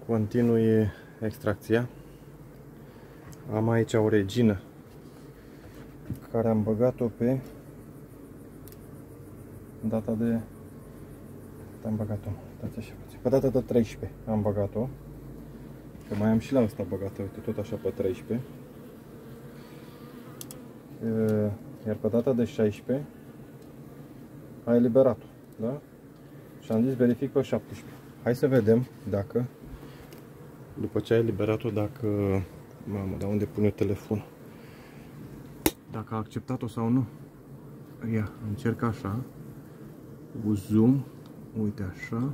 Continui extracția. Am aici o regină care am băgat-o pe data de... am băgat-o, dați așa puțin. Pe data de 13 am băgat-o. Că mai am și la asta băgată, uite, tot așa pe 13. Iar pe data de 16 a eliberat-o, da? Și am zis verific pe 17. Hai să vedem dacă, după ce a eliberat-o, dacă... Mamă, dar unde pun eu telefonul? Dacă a acceptat-o sau nu. Ia, încerc așa. Cu zoom. Uite așa.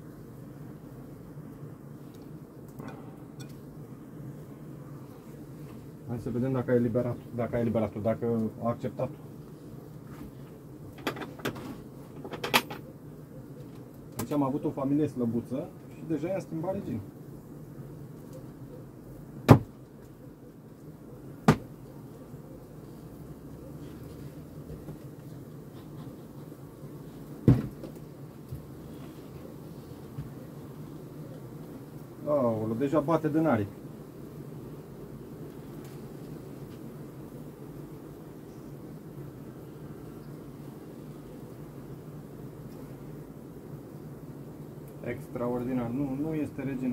Hai să vedem dacă a eliberat-o. Dacă a eliberat-o, dacă a acceptat-o. Deci am avut o familie slăbuță și deja i-am schimbat regina. Aoleu, deja bate de naric. Extraordinar. Nu este regină.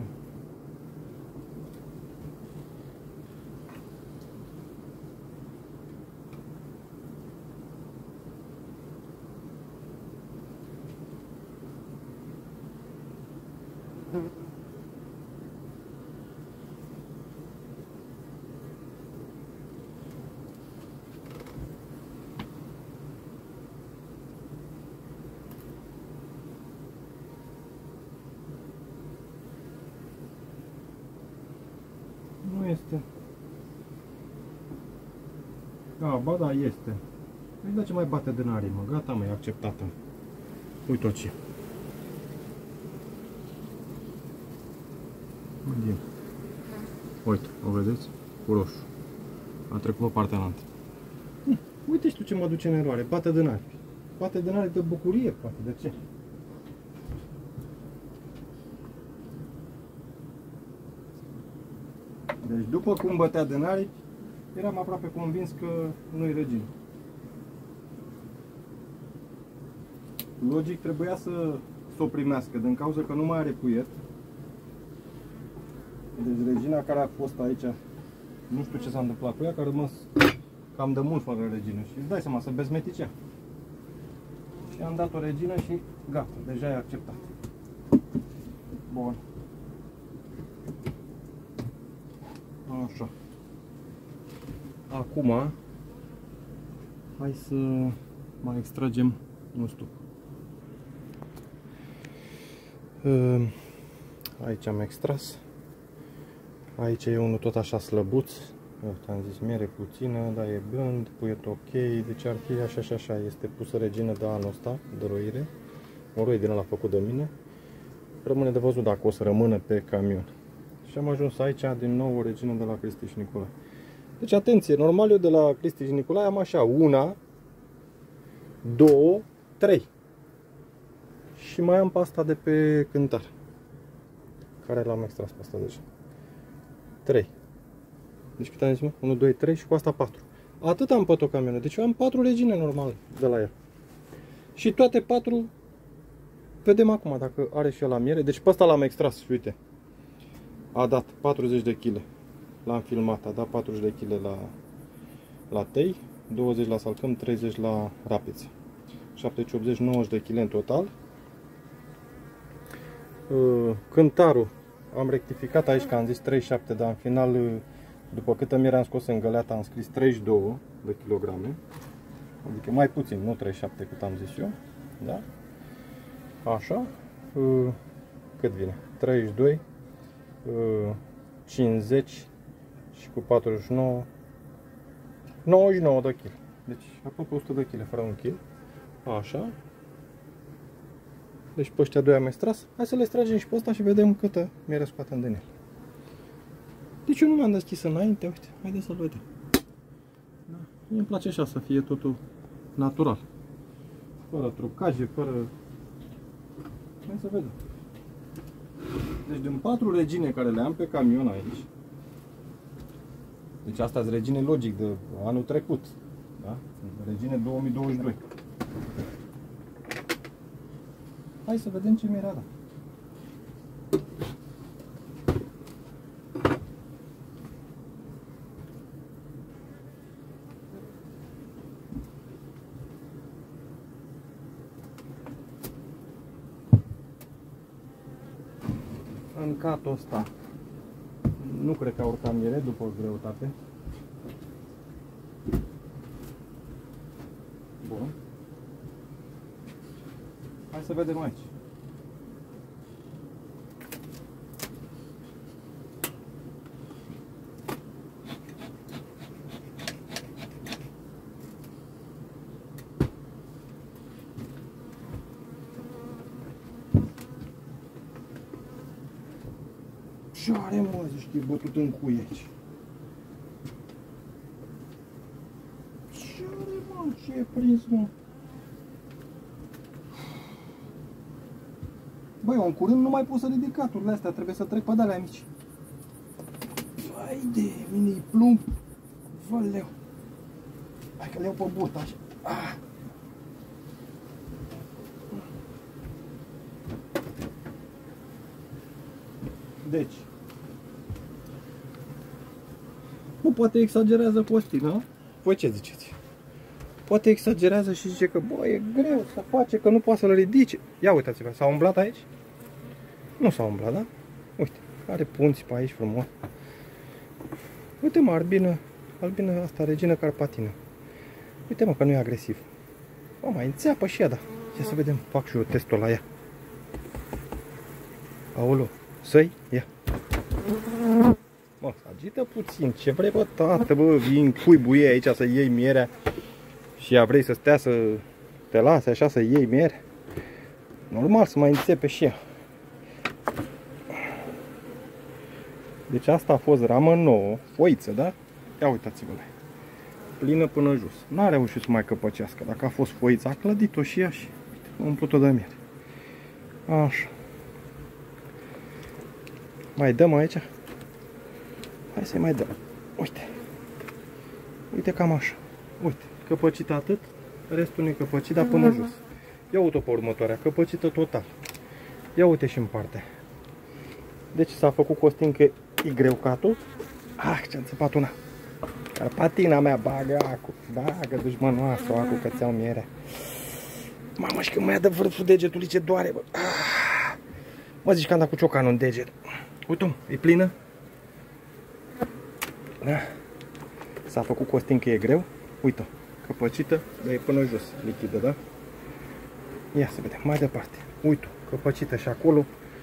Nu este. Ba da, este. Păi de ce mai bate de nari, mă? Gata, mă, e acceptată. Uite-o ce. Uite, o vedeți? Cu roșu. A trecut pe partea înaltă. Uite și tu ce mă duce în eroare. Bate de nari. Bate de nari de bucurie, poate. De ce? Deci după cum bătea de nari, eram aproape convins că nu-i regină. Logic trebuia să o primească, din cauza că nu mai are puiet. Deci regina care a fost aici, nu știu ce s-a întâmplat cu ea, că a rămas cam de mult fără regină. Și îți dai seama, să bezmeticea. Și am dat o regină și gata, deja e acceptat. Bun. Așa. Acum, hai să mai extragem un stup. Aici am extras. Aici e unul tot așa slăbuț. Am zis miere puțină, dar e blând, puiet ok. Deci ar fi așa și așa. Este pusă regină de anul ăsta, de roire. Un roi din ăla făcut de mine. Rămâne de văzut dacă o să rămână pe camion. Și am ajuns aici din nou o regină de la Cristi și Nicolae. Deci atenție, normal eu de la Cristi și Nicolae am așa 1, 2, 3. Și mai am pasta de pe cântar, care l-am extras pe asta deja. 3. Deci cât am zis, mă? 1, 2, 3 și cu asta 4. Atât am pe tot camionul. Deci eu am 4 regine normal de la el. Și toate 4 vedem acum dacă are și el la miere. Deci pe ăsta l-am extras și uite. A dat 40 de kg. L-am filmat, a dat 40 de kg la tei, 20 la salcâm, 30 la rapiță. 70, 80, 90 de kg în total. Cântarul am rectificat aici, că am zis 37, dar în final, după câtă miere am scos în găleată, am scris 32 de kilograme. Adică mai puțin, nu 37 cât am zis eu. Da? Așa. Cât vine? 32, 50 și cu 49, 99 de kg. Deci aproape 100 de kg fără un kg. Așa. Deci pe ăștia doi am extras. Hai să le extragem și pe ăsta și vedem câtă miere scoatem din el. Deci eu nu mi-am deschis înainte, uite, haideți să-l vedem. Da. Mie îmi place așa să fie totul natural. Fără trucaje, fără... Hai să vedem. Deci din 4 regine care le am pe camion aici. Deci astea sunt regine logic de anul trecut. Da? Regine 2022. Hai să vedem ce mi-era. În catul ăsta nu cred că a urcat miere după greutate. Bun. Hai să vedem aici. Ce are, mă, zici că e bătut în cuieci? Ce are, mă? Ce e prins, mă? Băi, în curând nu mai pot să ridic caturile astea, trebuie să trec pe de-alea mici. Vai de mine-i plumb. Văleu. Hai că le iau pe burtă așa. Ah. Deci, nu, poate exagerează Costi, nu? Voi ce ziceți? Poate exagerează și zice că, bă, e greu să face, că nu poate să-l ridice. Ia uitați-vă, s-a umblat aici? Nu s-a umblat, da? Uite, are punți pe aici frumos. Uite, mă, albină asta, regină carpatină. Uite, mă, că nu e agresiv. O, mai înțeapă și ea, da. Ia să vedem, fac și eu testul la ea. Aolo, să-i, ia. Mă, agită puțin, ce vrei, bă, tată, bă, vin cuibuie aici să iei mierea și ea vrei să stea să te lase așa să iei miere? Normal să mai înțepe și ea. Deci asta a fost ramă nouă, foiță, da? Ia uitați-vă la ea. Plină până jos. N-a reușit să mai căpăcească. Dacă a fost foiță, a clădit-o și ea și a umplut-o de miere. Așa. Mai dăm aici? Hai să-i mai dăm. Uite. Uite cam așa. Uite. Căpăcită atât. Restul nu e căpăcit, dar până jos. Ia uite-o pe următoarea. Căpăcită total. Ia uite și în partea. Deci s-a făcut Costin că e greu catul. Ah, ce-am țăpat una. Carpatina mea, bagă acu. Bagă dușmănoasă acu că ți-au mierea. Mamă, și când mă ia de vârful degetului ce doare, bă. Ah. Mă zici că am dat cu ciocanul în deget. Uite-o, e plină. Da. S-a făcut Costin că e greu. Uite-o, căpăcită, dar e până jos, lichidă, da? Ia să vedem, mai departe. Uite-o, căpăcită și acolo.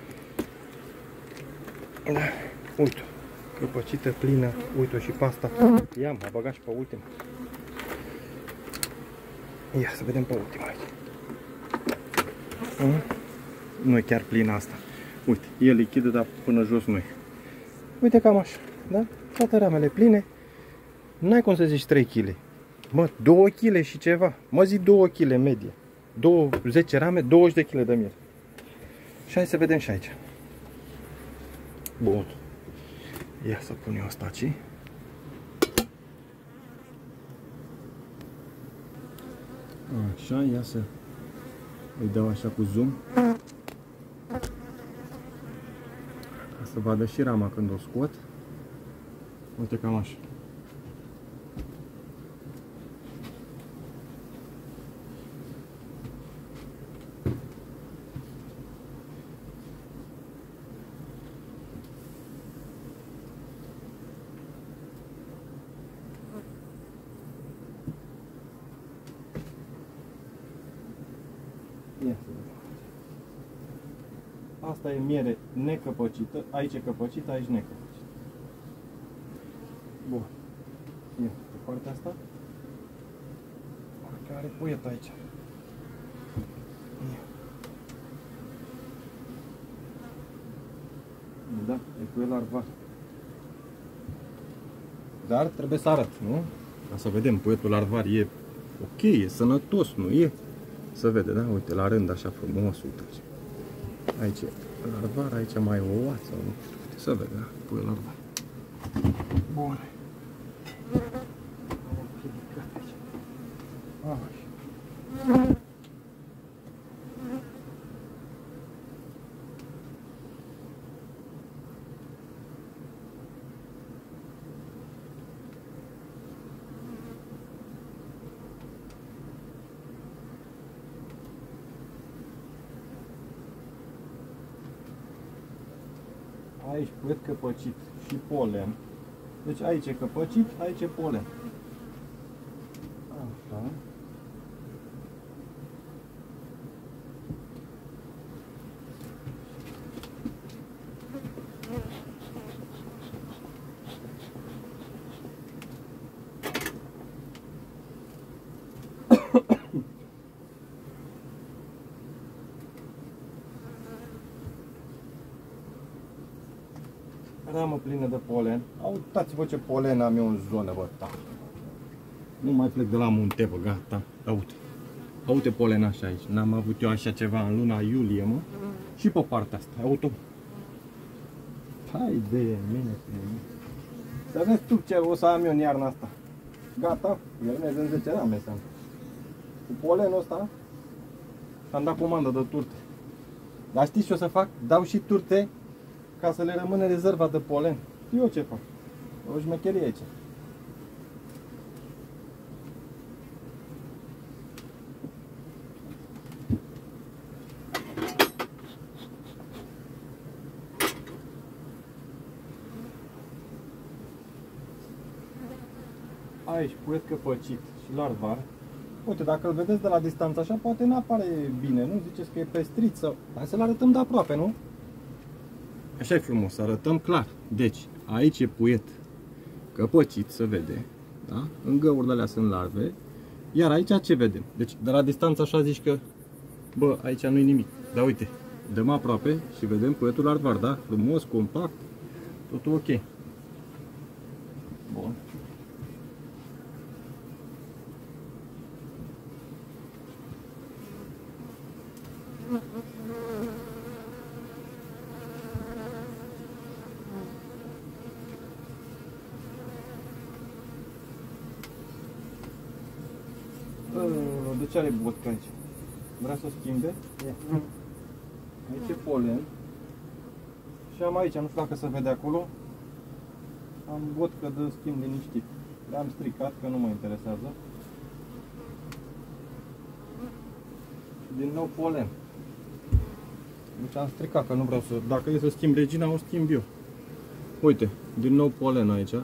Da, uite-o, căpăcită, plină. Uite-o și pasta. Ia, m-a băgat și pe ultima. Ia să vedem pe ultima aici. Nu e chiar plină asta. Uite, e lichidă, dar până jos nu e. Uite cam așa, da? Toate ramele pline. N-ai cum să zici 3 kg. Mă, 2 kg și ceva. Mă zic 2 kg medie. 10 rame, 20 de kg de miere. Și hai să vedem și aici. Bun. Ia să pun eu asta aici. Așa, ia să îi dau așa cu zoom. Ca să vadă și rama când o scot. Uite cam așa. Asta e miere necăpăcită, aici e căpăcită, aici necăpăcită. Bun. Ia, pe partea asta. Parcă are puiet aici. Ia. Da, e puiet larvar. Dar trebuie să arăt, nu? Ca să vedem, puietul larvar e ok, e sănătos, nu e? Să vede, da? Uite, la rând așa frumos, uite. Aici e larvar, aici mai e o oață, nu știu, uite, să vede, da? Puiul larvar. Bun. Aici puiet căpăcit și polen. Deci aici e căpăcit, aici e polen. Așa. Ramă plină de polen. Uitați-vă ce polen am eu în zonă, bă, ta. Nu mai plec de la munte, bă, gata. Uite. Uite polen așa aici. N-am avut eu așa ceva în luna iulie, mă. Și pe partea asta. Uite. Hai de mine. Să vezi tu ce o să am eu în iarna asta. Gata. El ne vând 10 rame, să am. Cu polenul ăsta am dat comandă de turte. Dar știți ce o să fac? Dau și turte ca să le rămână rezerva de polen. Eu ce fac? O șmecherie aici. Aici puiet căpăcit și larvar. Uite, dacă îl vedeți de la distanță așa, poate nu apare bine, nu? Ziceți că e pestrit sau... Hai să-l arătăm de aproape, nu? Așa e frumos, arătăm clar. Deci, aici e puiet căpăcit, se vede, da? În găurile alea sunt larve. Iar aici ce vedem? Deci, de la distanță așa zici că, bă, aici nu-i nimic. Dar uite, dăm aproape și vedem puietul larvar, da? Frumos, compact, totul ok. Bun. De ce are botcă aici? Vrea să schimbe? Aici e polen. Și am aici, nu știu dacă se vede acolo, am botcă de schimb liniștit. Le-am stricat, că nu mă interesează. Și din nou polen. Deci am stricat, că nu vreau să... Dacă e să schimb regina, o schimb eu. Uite, din nou polen aici.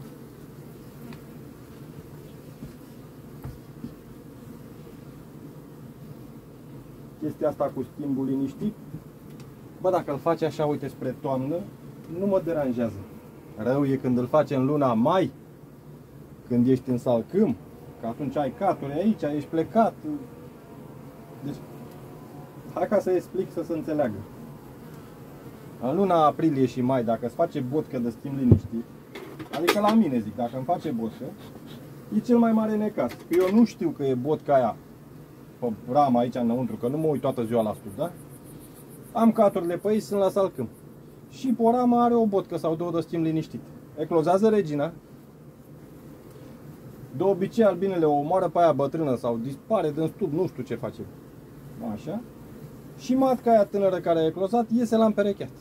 Chestia asta cu schimbul liniștit, bă, dacă îl faci așa, uite, spre toamnă, nu mă deranjează. Rău e când îl faci în luna mai, când ești în salcâm, că atunci ai caturi aici, ești plecat. Deci, hai ca să explic să se înțeleagă. În luna aprilie și mai, dacă îți face botcă de schimb liniștit, adică la mine zic, dacă îmi face botcă, e cel mai mare necaz. Că eu nu știu că e botca aia pe rama aici înăuntru, că nu mă uit toată ziua la stup, da? Am caturile pe ei, sunt la salcâm. Și pe o ramă are o botcă sau două de schimb liniștit. Eclozează regina. De obicei albinele o omoară pe aia bătrână sau dispare din stup, nu știu ce face. Așa. Și matca aia tânără care a eclozat iese la împerecheat.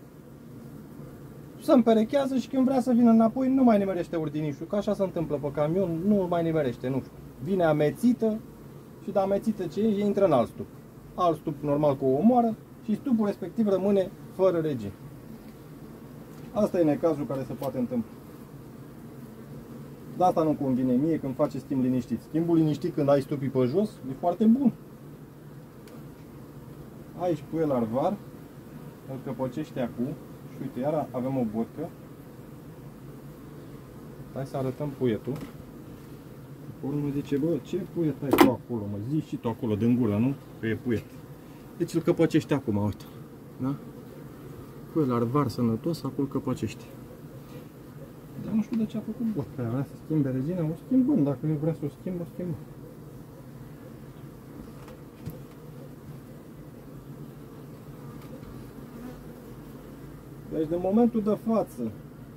Se împerechează și când vrea să vină înapoi nu mai nimerește urdinișul, că așa se întâmplă pe camion, nu mai nimerește, nu știu. Vine amețită și de amețită ce e, intră în alt stup. Alt stup normal cu o omoară și stupul respectiv rămâne fără regin. Asta e necazul care se poate întâmpla. De asta nu convine mie când face schimb liniștit. Schimbul liniștit când ai stupii pe jos e foarte bun. Aici puiel larvar, îl căpăcește acum și uite, iar avem o botcă. Hai să arătăm puietul. Urmă zice, bă, ce puiet ai tu acolo, mă, zici și tu acolo din gură, nu? Că e puiet. Deci îl căpăcește acum, uite. Da? Puiel larvar sănătos, acum îl căpăcește. Dar nu știu de ce a făcut botca aia. Vrea să schimbe regina, o schimbăm. Dacă eu vrea să o schimb, o schimbăm. Deci de momentul de față,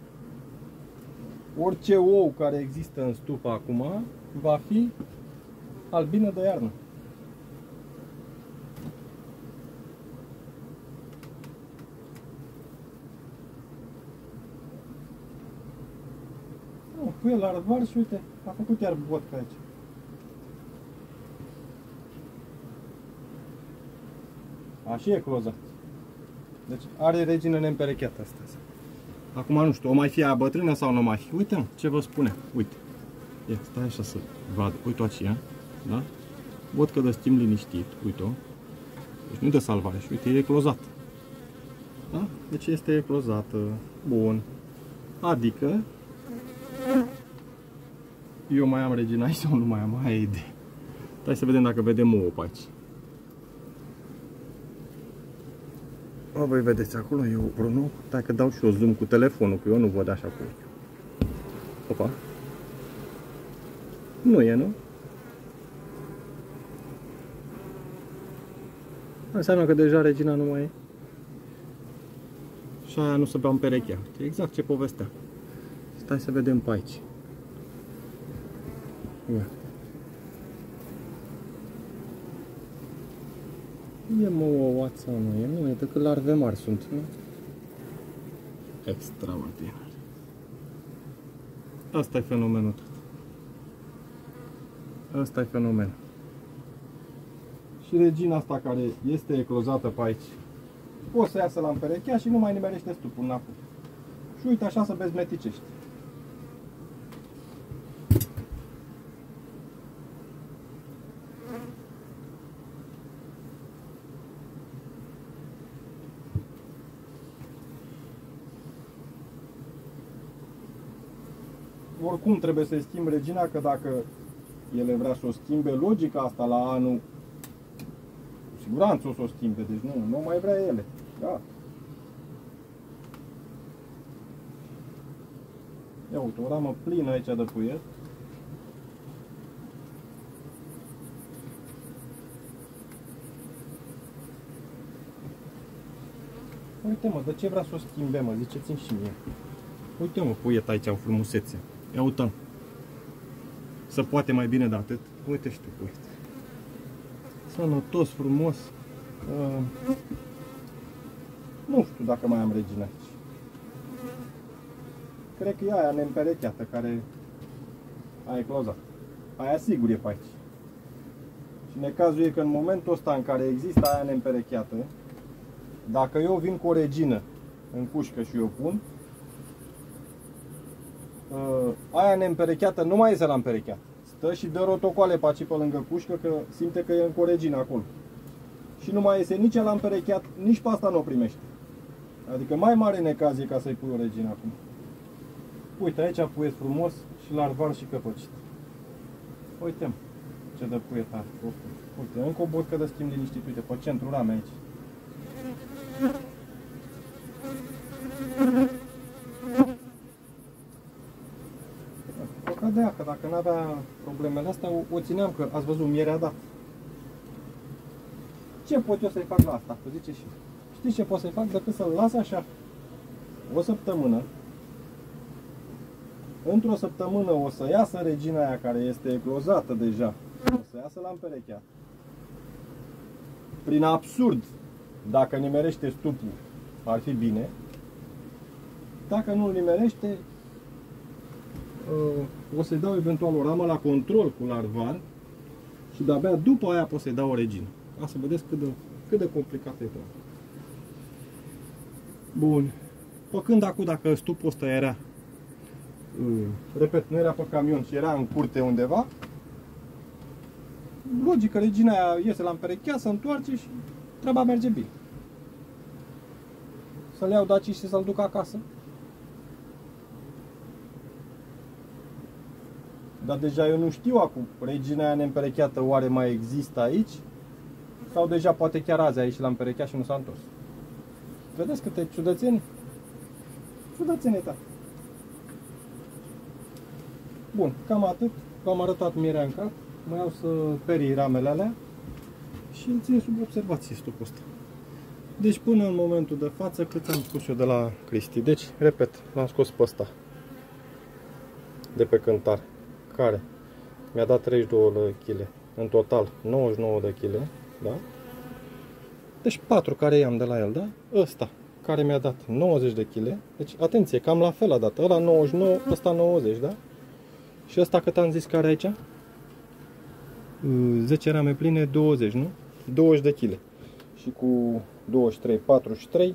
orice ou care există în stupă acum va fi albină de iarnă. Pui la rădvar și uite, a făcut iar vodka aici. Așa e cloza. Deci are regină neîmperecheată astăzi. Acum nu știu, o mai fi aia bătrână sau nu mai fi. Uite ce vă spune. Uite. Ia, stai așa să vadă. Uite-o aceea. Da? Vodka de schimb liniștit. Uite-o. Deci nu de salvare. Și uite, e eclozată. Da? Deci este eclozată. Bun. Adică eu mai am regina aici sau nu mai am? Aia e idee. Hai să vedem dacă vedem ouă pe aici. O, voi vedeți acolo, e o Bruno. Stai că dau și eu zoom cu telefonul, că eu nu văd așa cu ochiul. Opa. Nu e, nu? Înseamnă că deja regina nu mai e. Și aia nu se bea în perechea. Exact ce povestea. Stai să vedem pe aici. Ia. E mă o oață, nu e decât larve mari sunt, nu? Extraordinar. Asta e fenomenul. Asta e fenomenul. Și regina asta care este eclozată pe aici, poți să iasă la împerechea și nu mai nimerește stupul înapoi. Și uite așa să bezmeticești. Oricum trebuie să-i schimb regina, că dacă ele vrea să o schimbe, logica asta la anul, cu siguranță o să o schimbe, deci nu mai vrea ele. Da. Ia uite, o ramă plină aici de puiet. Uite mă, de ce vrea să o schimbe, mă, ziceți-mi și mie. Uite mă, puiet aici, o frumusețe. Ia uite-l. Se poate mai bine de atât. Uite și tu, puiet. Sănătos, frumos. Nu știu dacă mai am regina aici. Cred că e aia neîmperecheată care a eclozat. Aia sigur e pe aici. Și necazul e că în momentul ăsta în care există aia neîmperecheată, dacă eu vin cu o regină în cușcă și o pun, aia neîmperecheată nu mai iese la împerecheat. Stă și dă rotocoale pe aici pe lângă cușcă, că simte că e încă o regină acolo. Și nu mai iese nici la împerecheat, nici pe asta nu o primește. Adică mai mare necaz e ca să-i pui o regină acum. Uite, aici puiet frumos și larvar și căpăcit. Uite ce de puiet are. Uite, încă o vodcă de schimb liniștit. Uite, pe centrul ramei aici. O cadea, că dacă n-avea problemele astea, o țineam, că ați văzut, mierea dat. Ce pot eu să-i fac la asta? Că zice și știți ce pot să-i fac? Decât să-l las așa o săptămână. Într-o săptămână o să iasă regina aia care este eclozată deja. O să iasă la împerechea. Prin absurd, dacă nimerește stupul, ar fi bine. Dacă nu nimerește, o să-i dau eventual o ramă la control cu larvar și de-abia după aia pot să-i dau o regină. Ca să vedeți cât de complicat e tot. Bun. Păcând acum, dacă stupul ăsta era, repet, nu era pe camion și era în curte undeva, logic că regina aia iese la împerechea, se întoarce și treaba merge bine. Să-l iau daci și să-l duc acasă. Dar deja eu nu știu acum, regina aia neîmperecheată oare mai există aici? Sau deja poate chiar azi a ieșit la împerechea și nu s-a întors. Vedeți câte ciudățeni? Ciudățenii ta. Bun, cam atât. V-am arătat mierea în cap. Mai iau să perii ramele alea și îl țin sub observație stupul ăsta. Deci până în momentul de față, cât am spus eu de la Cristi. Deci, repet, l-am scos pe ăsta de pe cântar, care mi-a dat 32 de kg, în total 99 de kg, da? Deci 4 care i-am de la el, da? Ăsta, care mi-a dat 90 de kg, deci atenție, cam la fel a dat, ăla 99, ăsta 90, da? Și ăsta cât am zis că are aici? 10 rame pline, 20, nu? 20 de kg. Și cu 23, 43,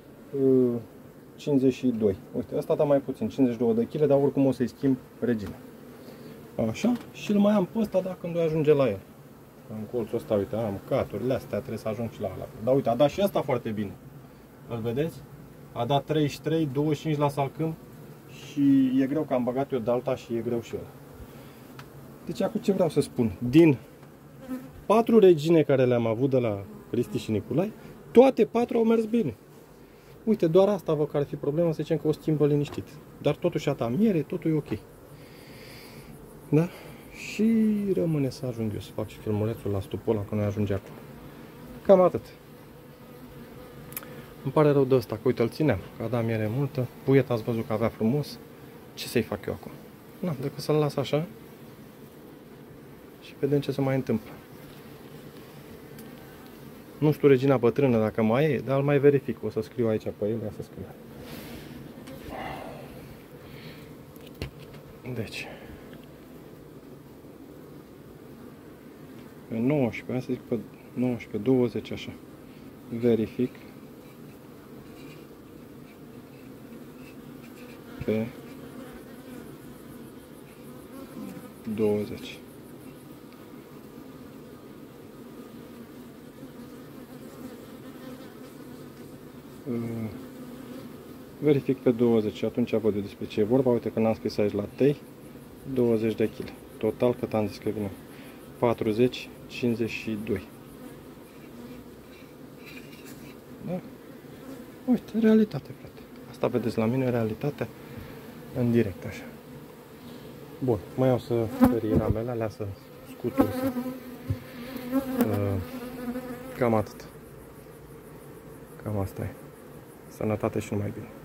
52. Uite, ăsta da mai puțin, 52 de kg, dar oricum o să-i schimb regina. Așa, și îl mai am pe ăsta dacă îmi ajunge la el. În colțul ăsta, uite, am caturile astea, trebuie să ajung și la ala. Dar uite, a dat și ăsta foarte bine. Îl vedeți? A dat 33, 25 la salcâm și e greu că am băgat eu de alta și e greu și ăla. Deci acum ce vreau să spun? Din 4 regine care le-am avut de la Cristi și Nicolai, toate 4 au mers bine. Uite, doar asta văd că ar fi problema, să zicem că o schimbă liniștit. Dar totuși a ta miere, totul e ok. Da? Și rămâne să ajung eu să fac și filmulețul la stupul ăla, că noi ajunge acum. Cam atât. Îmi pare rău de ăsta, că uite, îl țineam, că a dat miere multă. Puiet ați văzut că avea frumos. Ce să-i fac eu acum? Na, decât să-l las așa și vedem ce se mai întâmplă. Nu știu regina bătrână dacă mai e, dar îl mai verific. O să scriu aici pe el, să scriu. Deci, pe 19, hai să zic pe 19, 20 așa. Verific. Pe 20. Verific pe 20 și atunci văd eu despre ce e vorba. Uite că n-am scris aici la tei 20 de kg. Total cât am zis că vine 40, 52. Da? Uite, realitate, frate. Asta vedeți la mine, realitate în direct, așa. Bun, mai iau să ferii ramele alea, să scutur, să... Cam atât. Cam asta e. Sănătate și numai bine.